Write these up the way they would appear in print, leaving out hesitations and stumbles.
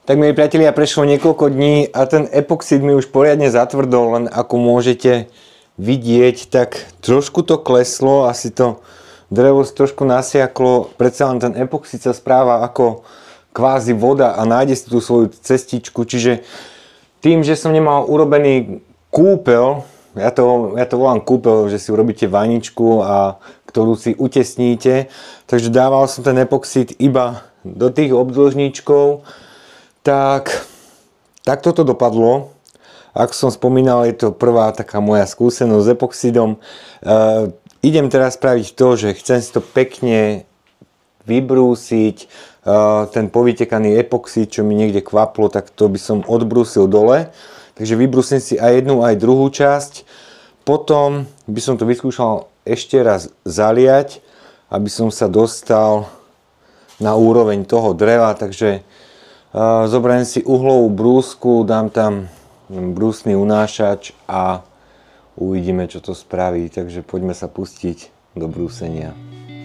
Tak milí priatelia, prešlo niekoľko dní a ten epoxid mi už poriadne zatvrdol, len ako môžete vidieť, tak trošku to kleslo, asi to drevo trošku nasiaklo, predsa len ten epoxid sa správa ako kvázi voda a nájde si tú svoju cestičku, čiže tým, že som nemal urobený kúpeľ, ja to volám kúpeľ, že si urobíte vaničku a ktorú si utesníte, takže dával som ten epoxid iba do tých obdĺžničkov. Tak toto dopadlo. Ako som spomínal, je to prvá taká moja skúsenosť s epoxidom. Idem teraz spraviť to, že chcem si to pekne vybrúsiť. Ten povytekaný epoxid, čo mi niekde kvaplo, tak to by som odbrúsil dole. Takže vybrúsim si aj jednu, aj druhú časť. Potom by som to vyskúšal ešte raz zaliať, aby som sa dostal na úroveň toho dreva. Takže zoberiem si uhlovú brúsku, dám tam brúsny unášač a uvidíme, čo to spraví. Takže poďme sa pustiť do brúsenia.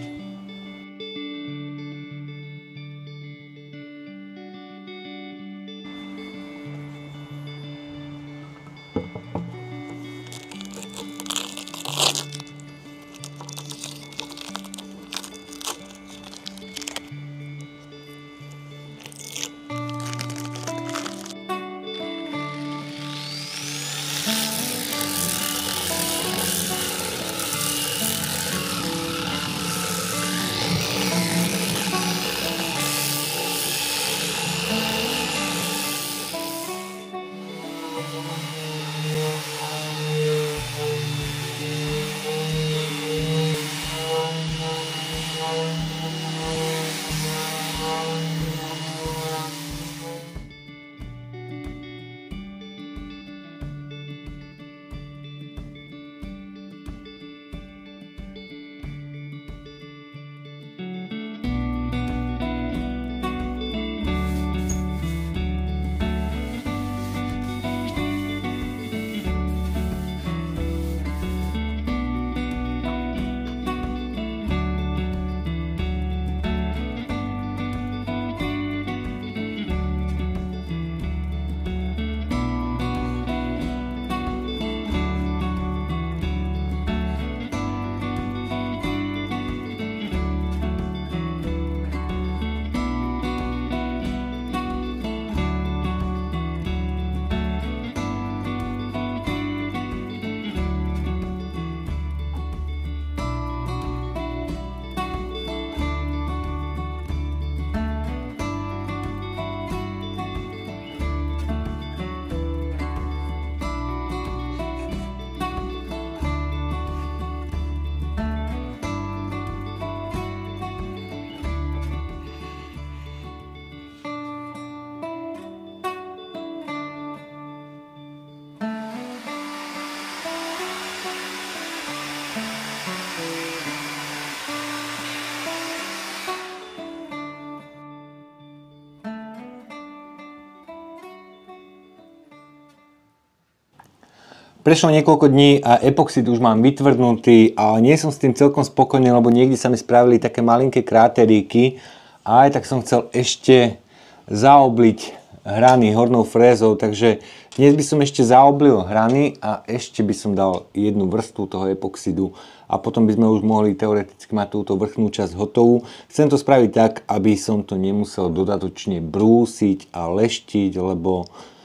Prešlo niekoľko dní a epoxid už mám vytvrdnutý, ale nie som s tým celkom spokojný, lebo niekde sa mi spravili také malinké kráteríky a aj tak som chcel ešte zaobliť hrany hornou frézou, takže dnes by som ešte zaoblil hrany a ešte by som dal jednu vrstvu toho epoxidu a potom by sme už mohli teoreticky mať túto vrchnú časť hotovú. Chcem to spraviť tak, aby som to nemusel dodatočne brúsiť a leštiť, lebo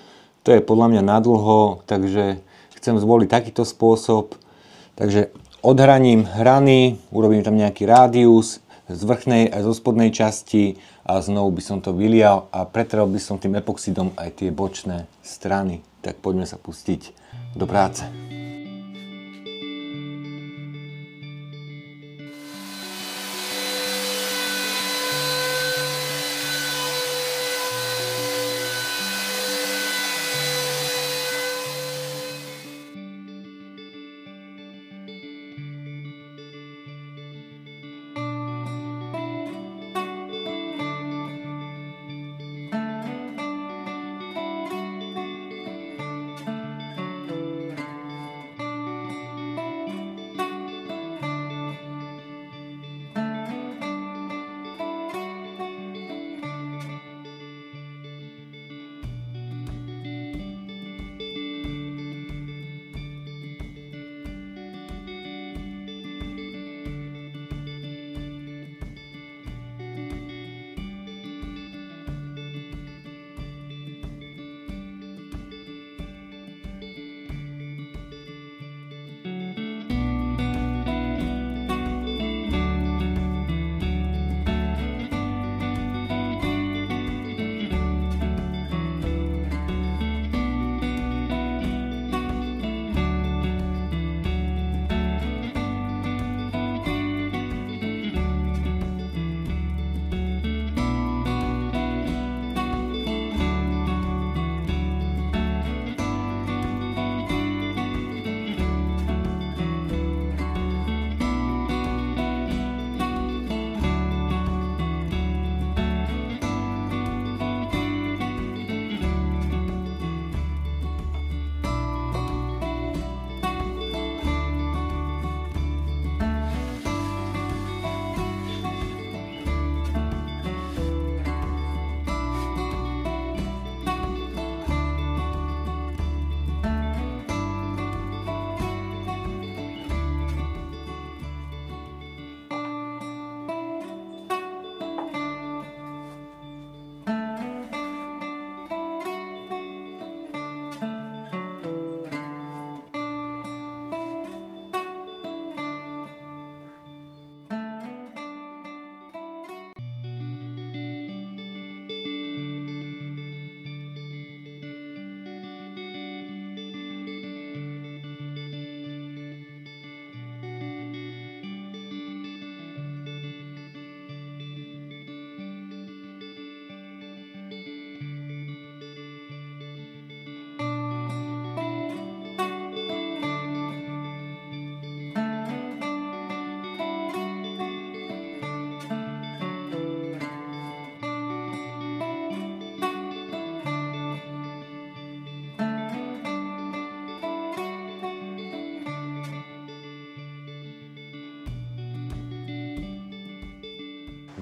to je podľa mňa nadlho, takže chcem zvoliť takýto spôsob, takže odhraním hrany, urobím tam nejaký rádius z vrchnej a zo spodnej časti a znovu by som to vylial a pretrel by som tým epoxidom aj tie bočné strany. Tak poďme sa pustiť do práce.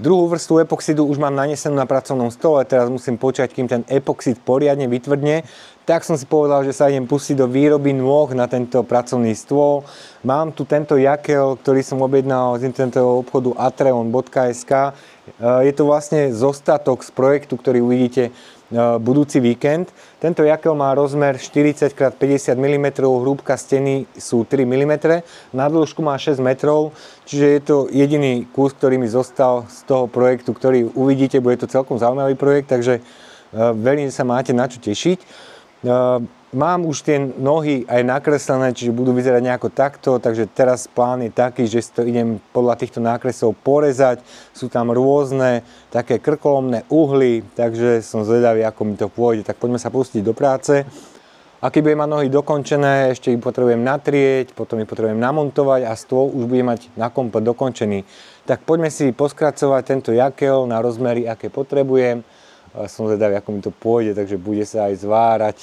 Druhú vrstvu epoxidu už mám nanesenú na pracovnom stole, teraz musím počať, kým ten epoxid poriadne vytvrdne. Tak som si povedal, že sa idem pustiť do výroby nôh na tento pracovný stôl. Mám tu tento jakel, ktorý som objednal z internetového obchodu atreon.sk. Je to vlastne zostatok z projektu, ktorý uvidíte budúci víkend. Tento jakel má rozmer 40x50 mm, hrúbka steny sú 3 mm, na dĺžku má 6 metrov, čiže je to jediný kus, ktorý mi zostal z toho projektu, ktorý uvidíte, bude to celkom zaujímavý projekt, takže verím, že sa máte na čo tešiť. Mám už tie nohy aj nakreslené, čiže budú vyzerať nejako takto, takže teraz plán je taký, že si to idem podľa týchto nákresov porezať. Sú tam rôzne také krkolomné uhly, takže som zvedavý, ako mi to pôjde. Tak poďme sa pustiť do práce. A keď budem mať nohy dokončené, ešte ich potrebujem natrieť, potom ich potrebujem namontovať a stôl už bude mať na komplet dokončený. Tak poďme si poskracovať tento jakel na rozmery, aké potrebujem. Som zvedavý, ako mi to pôjde, takže bude sa aj zvárať.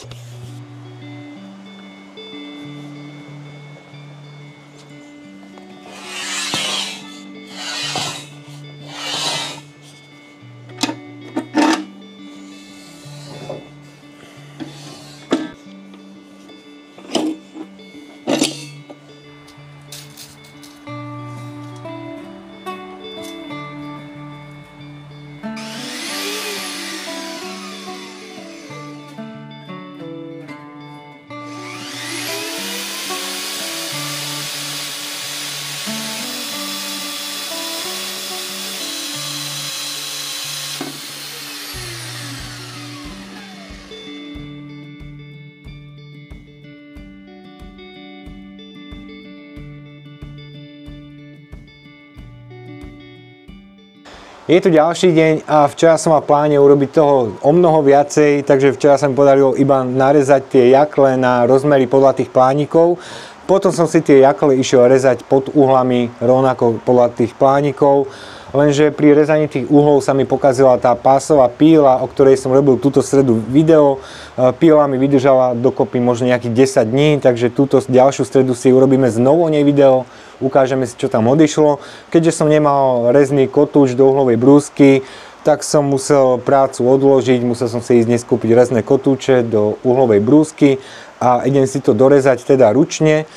Je tu ďalší deň a včera som mal v pláne urobiť toho o mnoho viacej, takže včera sa mi podarilo iba narezať tie jakle na rozmery podľa tých plánikov. Potom som si tie jakle išiel rezať pod uhlami rovnako podľa tých plánikov. Lenže pri rezaní tých uhlov sa mi pokazila tá pásová píla, o ktorej som robil túto stredu video. Píla mi vydržala dokopy možno nejakých 10 dní, takže túto ďalšiu stredu si urobíme znovu o nej video. Ukážeme si, čo tam odišlo. Keďže som nemal rezný kotúč do uhlovej brúsky, tak som musel prácu odložiť, musel som si ísť dnes kúpiť rezné kotúče do uhlovej brúsky a idem si to dorezať teda ručne.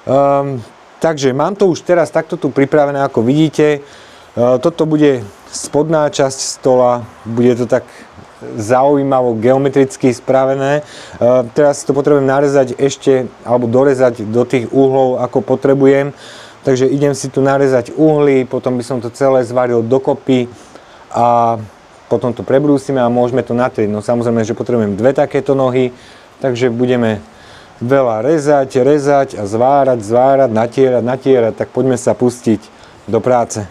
Takže mám to už teraz takto tu pripravené, ako vidíte. Toto bude spodná časť stola, bude to tak zaujímavo geometricky spravené. Teraz to potrebujem narezať ešte, alebo dorezať do tých uhlov, ako potrebujem. Takže idem si tu narezať uhly, potom by som to celé zvaril dokopy a potom to prebrúsime a môžeme to natrieť. No samozrejme, že potrebujem dve takéto nohy, takže budeme veľa rezať a zvárať, natierať, tak poďme sa pustiť do práce.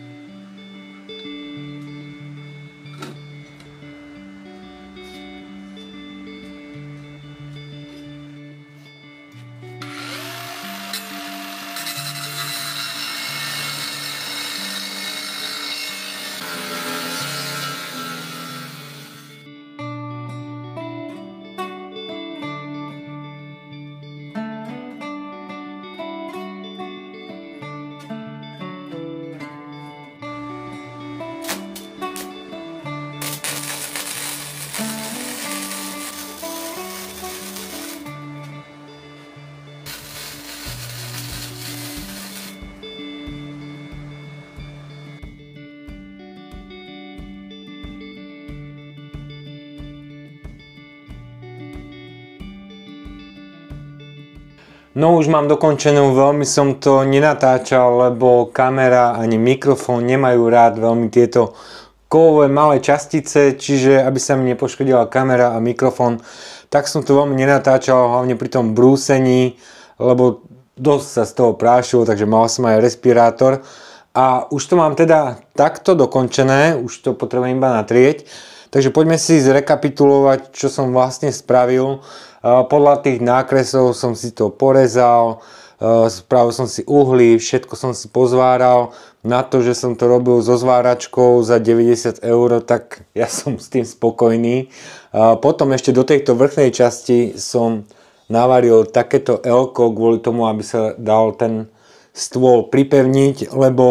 No už mám dokončenú, veľmi som to nenatáčal, lebo kamera ani mikrofón nemajú rád veľmi tieto kovové malé častice, čiže aby sa mi nepoškodila kamera a mikrofón, tak som to veľmi nenatáčal, hlavne pri tom brúsení, lebo dosť sa z toho prášilo, takže mal som aj respirátor. A už to mám teda takto dokončené, už to potrebujem iba natrieť. Takže poďme si zrekapitulovať, čo som vlastne spravil. Podľa tých nákresov som si to porezal, spravil som si uhly, všetko som si pozváral. Na to, že som to robil so zváračkou za 90 €, tak ja som s tým spokojný. Potom ešte do tejto vrchnej časti som navaril takéto L-ko kvôli tomu, aby sa dal ten stôl pripevniť, lebo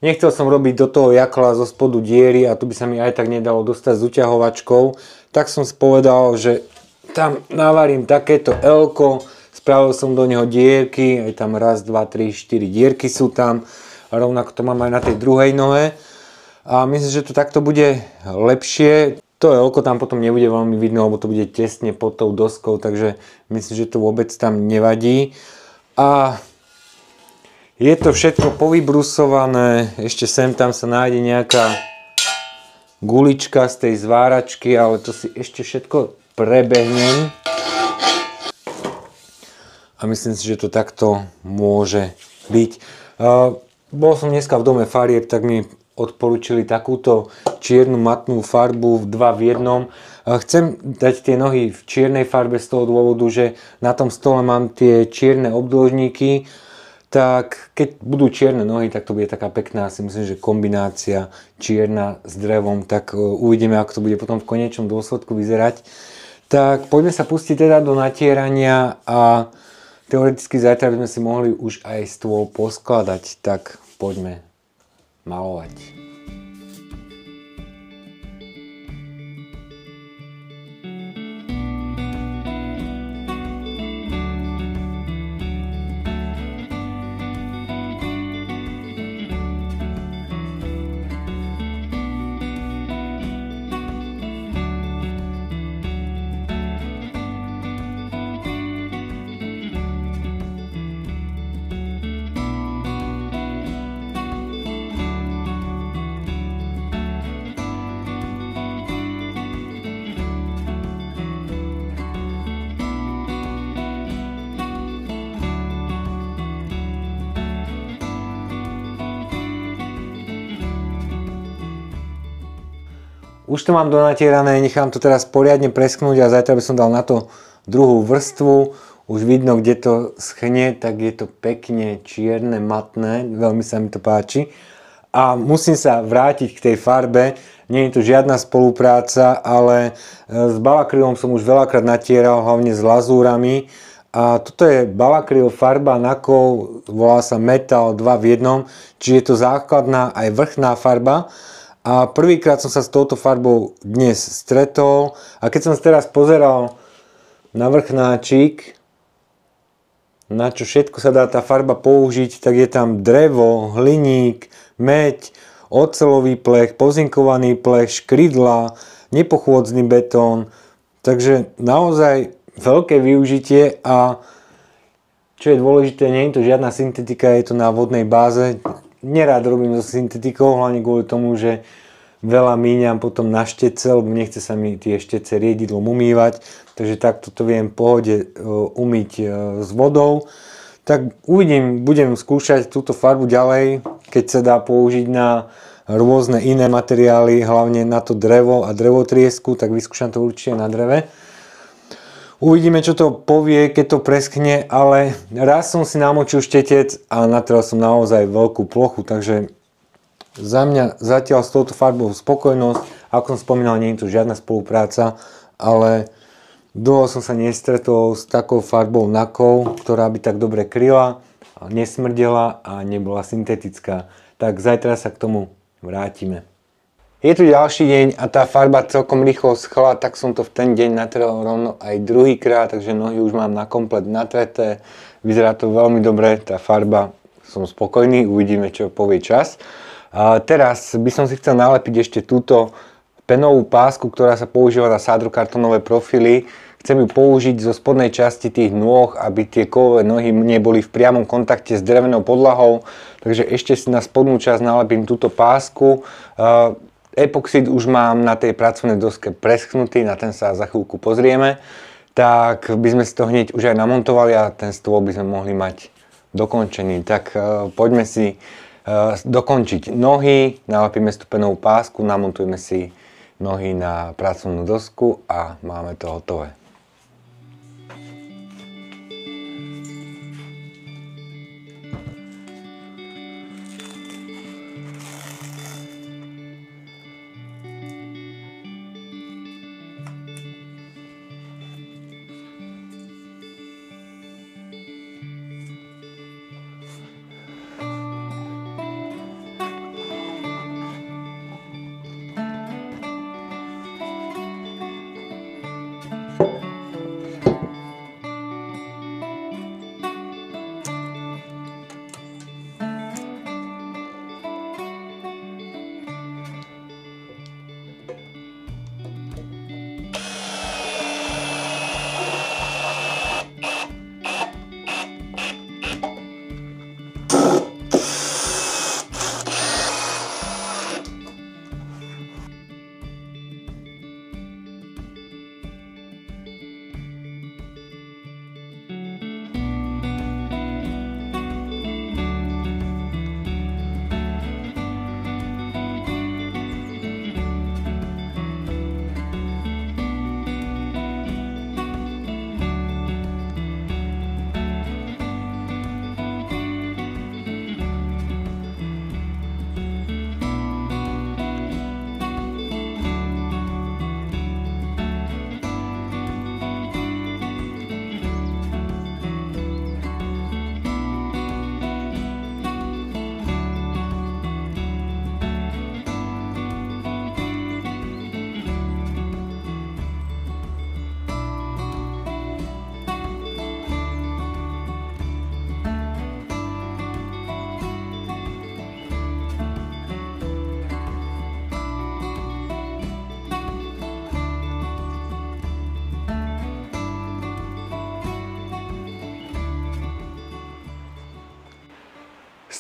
nechcel som robiť do toho jakla zo spodu diery a tu by sa mi aj tak nedalo dostať s uťahovačkou, tak som si povedal, že tam navarím takéto L-ko, spravil som do neho dierky, aj tam raz, 2, 3, 4 dierky sú tam, a rovnako to mám aj na tej druhej nohe a myslím, že to takto bude lepšie. To L-ko tam potom nebude veľmi vidno, lebo to bude tesne pod tou doskou, takže myslím, že to vôbec tam nevadí. A je to všetko povybrusované, ešte sem tam sa nájde nejaká gulička z tej zváračky, ale to si ešte všetko prebehnem. A myslím si, že to takto môže byť. Bol som dneska v dome farieb, tak mi odporúčili takúto čiernu matnú farbu 2 v 1. Chcem dať tie nohy v čiernej farbe z toho dôvodu, že na tom stole mám tie čierne obdĺžníky, tak keď budú čierne nohy, tak to bude taká pekná, si myslím, že kombinácia čierna s drevom, tak uvidíme, ako to bude potom v konečnom dôsledku vyzerať. Tak poďme sa pustiť teda do natierania a teoreticky zajtra by sme si mohli už aj stôl poskladať, tak poďme malovať. Už to mám donatierané, nechám to teraz poriadne presknúť a zajtra by som dal na to druhú vrstvu. Už vidno, kde to schne, tak je to pekne čierne, matné, veľmi sa mi to páči. A musím sa vrátiť k tej farbe, nie je to žiadna spolupráca, ale s Balakrylom som už veľakrát natieral, hlavne s lazúrami. A toto je Balakryl farba na kov, volá sa Metal 2 v 1, čiže je to základná aj vrchná farba. A prvýkrát som sa s touto farbou dnes stretol a keď som sa teraz pozeral na vrchnáčik, na čo všetko sa dá tá farba použiť, tak je tam drevo, hliník, meď, oceľový plech, pozinkovaný plech, škrydla, nepochôdzny betón. Takže naozaj veľké využitie a čo je dôležité, nie je to žiadna syntetika, je to na vodnej báze. Nerád robím so syntetikou, hlavne kvôli tomu, že veľa míňam potom na štece, lebo nechce sa mi tie štece riedidlom umývať, takže takto to viem v pohode umyť s vodou. Tak uvidím, budem skúšať túto farbu ďalej, keď sa dá použiť na rôzne iné materiály, hlavne na to drevo a drevotriesku, tak vyskúšam to určite na dreve. Uvidíme, čo to povie, keď to preschne, ale raz som si namočil štetec a natrel som naozaj veľkú plochu, takže za mňa zatiaľ s touto farbou spokojnosť. Ako som spomínal, nie je to žiadna spolupráca, ale dlho som sa nestretol s takou farbou na kov, ktorá by tak dobre kryla, nesmrdela a nebola syntetická. Tak zajtra sa k tomu vrátime. Je tu ďalší deň a tá farba celkom rýchlo schla, tak som to v ten deň natrel rovno aj druhýkrát, takže nohy už mám na komplet natreté. Vyzerá to veľmi dobre, tá farba, som spokojný, uvidíme, čo povie čas. A teraz by som si chcel nalepiť ešte túto penovú pásku, ktorá sa používa na sádrokartonové profily. Chcem ju použiť zo spodnej časti tých nôh, aby tie kovové nohy neboli v priamom kontakte s drevenou podlahou. Takže ešte si na spodnú časť nalepím túto pásku. Epoxid už mám na tej pracovnej doske preschnutý, na ten sa za chvíľku pozrieme. Tak by sme si to hneď už aj namontovali a ten stôl by sme mohli mať dokončený. Tak poďme si dokončiť nohy, nalepíme stupenovú pásku, namontujeme si nohy na pracovnú dosku a máme to hotové.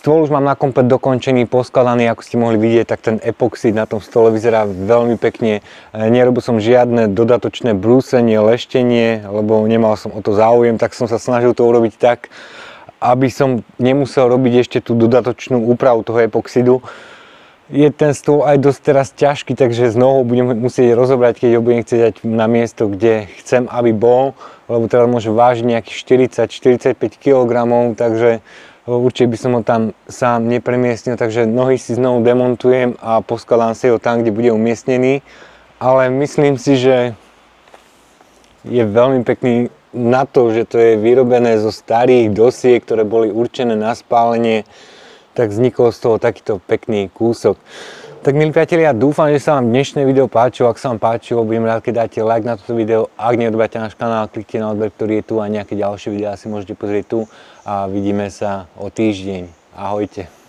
Stôl už mám na komplet dokončený, poskladaný, ako ste mohli vidieť, tak ten epoxid na tom stole vyzerá veľmi pekne. Nerobil som žiadne dodatočné brúsenie, leštenie, lebo nemal som o to záujem, tak som sa snažil to urobiť tak, aby som nemusel robiť ešte tú dodatočnú úpravu toho epoxidu. Je ten stôl aj dosť teraz ťažký, takže znovu budem musieť rozobrať, keď ho budem chcieť dať na miesto, kde chcem, aby bol, lebo teraz môže vážiť nejakých 40-45 kg, takže určite by som ho tam sám nepremiestnil, takže nohy si znovu demontujem a poskladám si ho tam, kde bude umiestnený, ale myslím si, že je veľmi pekný na to, že to je vyrobené zo starých dosiek, ktoré boli určené na spálenie, tak vznikol z toho takýto pekný kúsok. Tak milí priatelia, dúfam, že sa vám dnešné video páčilo. Ak sa vám páčilo, budem rád, keď dáte like na toto video. Ak neodbehate náš kanál, kliknite na odber, ktorý je tu, a nejaké ďalšie videá si môžete pozrieť tu a vidíme sa o týždeň. Ahojte.